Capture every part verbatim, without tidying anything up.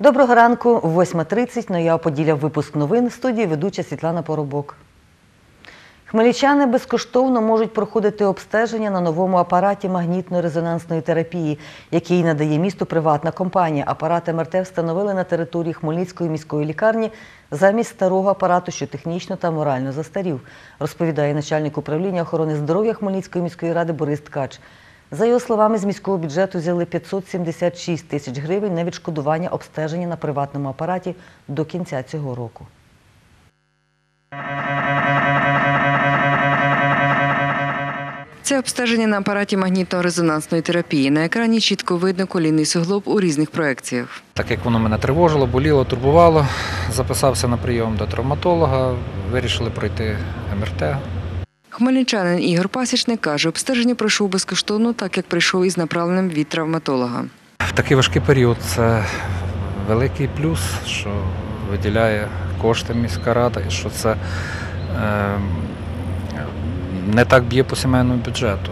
Доброго ранку, восьма тридцять, на ЮА Поділля випуск новин, в студії ведуча Світлана Поробок. Хмельничани безкоштовно можуть проходити обстеження на новому апараті магнітно-резонансної терапії, який надає місту приватна компанія. Апарат ем ер те встановили на території Хмельницької міської лікарні замість старого апарату, що технічно та морально застарів, розповідає начальник управління охорони здоров'я Хмельницької міської ради Борис Ткач. За його словами, з міського бюджету взяли п'ятсот сімдесят шість тисяч гривень на відшкодування обстеження на приватному апараті до кінця цього року. Це обстеження на апараті магнітно-резонансної терапії. На екрані чітко видно колінний суглоб у різних проекціях. Так як воно мене тривожило, боліло, турбувало, записався на прийом до травматолога, вирішили пройти ем ер те. Хмельничанин Ігор Пасічник каже, обстеження пройшов безкоштовно, так як прийшов із направленням від травматолога. В такий важкий період це великий плюс, що виділяє кошти міська рада і що це е, не так б'є по сімейному бюджету,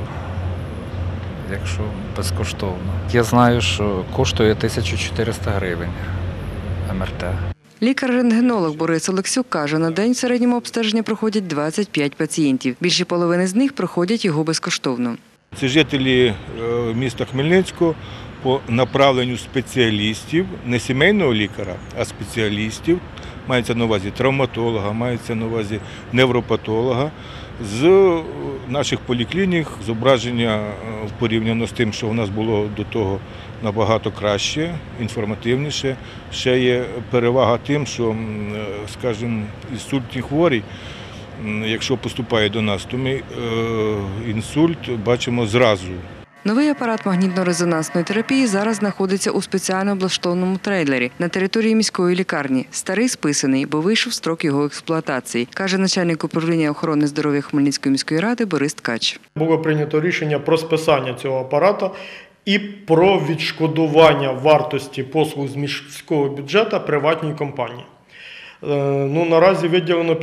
якщо безкоштовно. Я знаю, що коштує тисячу чотириста гривень ем ер те. Лікар-рентгенолог Борис Олексюк каже, на день в середньому обстеження проходять двадцять п'ять пацієнтів. Більше половини з них проходять його безкоштовно. Це жителі міста Хмельницького по направленню спеціалістів, не сімейного лікаря, а спеціалістів, мається на увазі травматолога, мається на увазі невропатолога, з наших поліклінік зображення порівняно з тим, що у нас було до того набагато краще, інформативніше. Ще є перевага тим, що, скажімо, інсультні хворі, якщо поступає до нас, то ми інсульт бачимо зразу. Новий апарат магнітно-резонансної терапії зараз знаходиться у спеціально облаштованому трейлері на території міської лікарні. Старий списаний, бо вийшов строк його експлуатації, каже начальник управління охорони здоров'я Хмельницької міської ради Борис Ткач. Було прийнято рішення про списання цього апарату і про відшкодування вартості послуг з міського бюджету приватній компанії. Ну, наразі виділено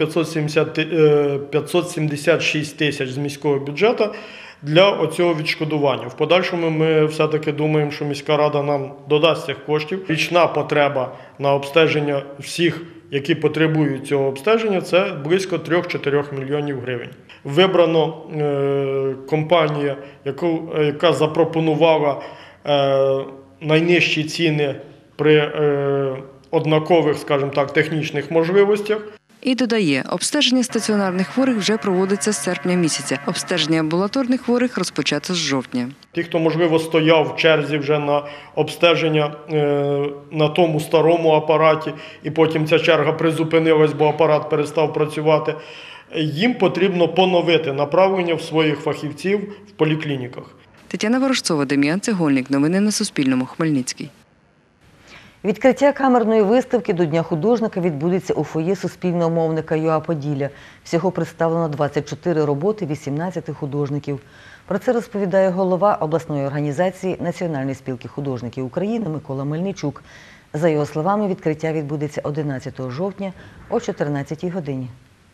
п'ятсот сімдесят шість тисяч з міського бюджету для оцього відшкодування. В подальшому ми все-таки думаємо, що міська рада нам додасть цих коштів. Річна потреба на обстеження всіх, які потребують цього обстеження, це близько три-чотири мільйонів гривень. Вибрано е, компанію, яку, яка запропонувала е, найнижчі ціни при е, однакових, скажімо так, технічних можливостях. І додає, обстеження стаціонарних хворих вже проводиться з серпня місяця. Обстеження амбулаторних хворих розпочато з жовтня. Ті, хто, можливо, стояв в черзі вже на обстеження е, на тому старому апараті, і потім ця черга призупинилась, бо апарат перестав працювати, їм потрібно поновити направлення в своїх фахівців в поліклініках. Тетяна Ворожцова, Дем'ян Цегольник. Новини на Суспільному. Хмельницький. Відкриття камерної виставки до Дня художника відбудеться у фоє суспільного мовника ЮА Поділля. Всього представлено двадцять чотири роботи вісімнадцяти художників. Про це розповідає голова обласної організації Національної спілки художників України Микола Мельничук. За його словами, відкриття відбудеться одинадцятого жовтня о чотирнадцятій годині.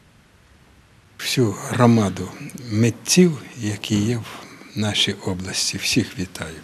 Всю громаду митців, які є в нашій області, всіх вітаю.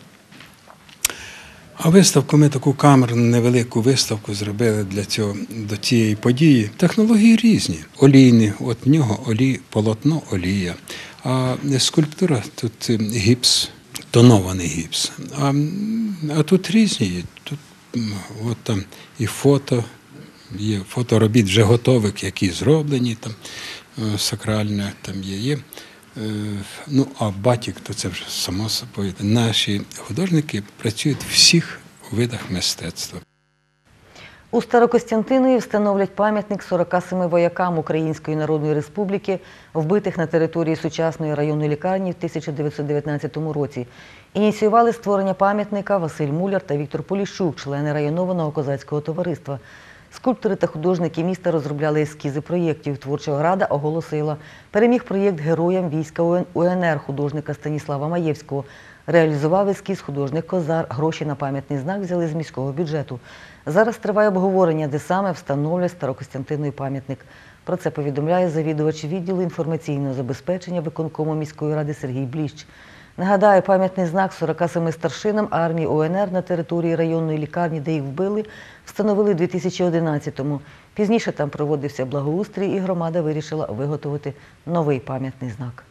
А виставку, ми таку камерну невелику виставку зробили для цього, до цієї події. Технології різні. Олійні, от в нього олій, полотно олія. А скульптура, тут гіпс, тонований гіпс. А, а тут різні. Тут от там і фото, є фоторобіт вже готових, які зроблені, там сакральне там є. є. Ну, а батік, то це вже само собою. Наші художники працюють в всіх видах мистецтва. У Старокостянтинові встановлять пам'ятник сорока семи воякам Української Народної Республіки, вбитих на території сучасної районної лікарні в тисяча дев'ятсот дев'ятнадцятому році. Ініціювали створення пам'ятника Василь Муляр та Віктор Поліщук, члени районованого козацького товариства. Скульптори та художники міста розробляли ескізи проєктів. Творча рада оголосила. Переміг проєкт героям війська У Ен Ер художника Станіслава Маєвського. Реалізував ескіз художник Козар. Гроші на пам'ятний знак взяли з міського бюджету. Зараз триває обговорення, де саме встановлять Старокостянтиновий пам'ятник. Про це повідомляє завідувач відділу інформаційного забезпечення виконкому міської ради Сергій Бліщ. Нагадаю, пам'ятний знак сорока семи старшинам армії УНР на території районної лікарні, де їх вбили, встановили у дві тисячі одинадцятому. Пізніше там проводився благоустрій, і громада вирішила виготовити новий пам'ятний знак.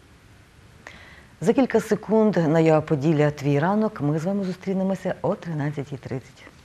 За кілька секунд на ЮА Поділля «Твій ранок» ми з вами зустрінемося о тринадцятій тридцять.